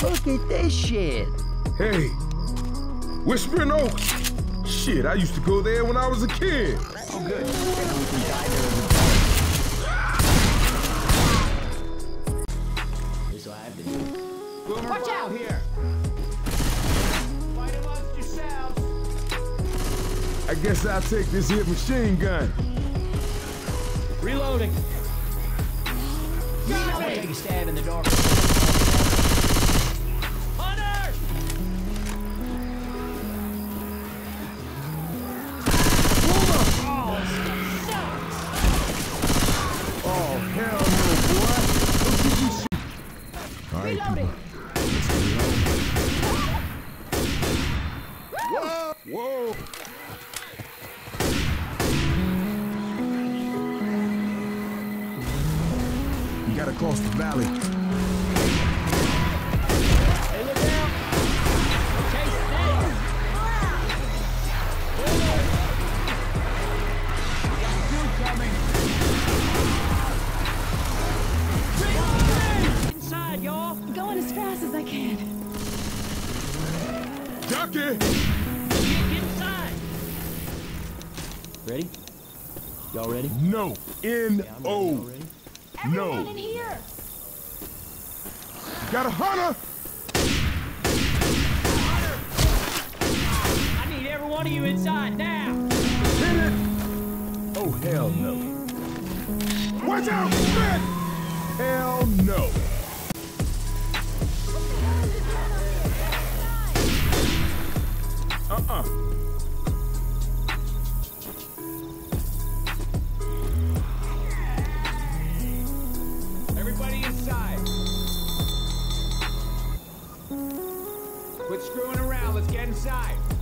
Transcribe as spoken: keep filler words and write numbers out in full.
Look at this shit. Hey, Whispering Oaks. Shit, I used to go there when I was a kid. Oh, good. Maybe we can die there. This will have to do. Boomer, watch out here! Fight amongst yourselves. I guess I'll take this here machine gun. Reloading. I'll take a stab in the dark. Hunter! Oh, hell no, boy. Don't give me shit. All right, Reloading. Whoa! Whoa! You gotta cross the valley. Hey, look out! Okay, stay! We got a dude coming! Inside, y'all! I'm going as fast as I can. Ducky! Get inside! Ready? Y'all ready? No. N Yeah, I'm ready. O. Y'all ready? Everyone No. in here! Got a hunter! I need every one of you inside now! Hit it! Oh, hell no. Watch out, man! Hell no. Uh-uh. Everybody inside! Quit screwing around, let's get inside!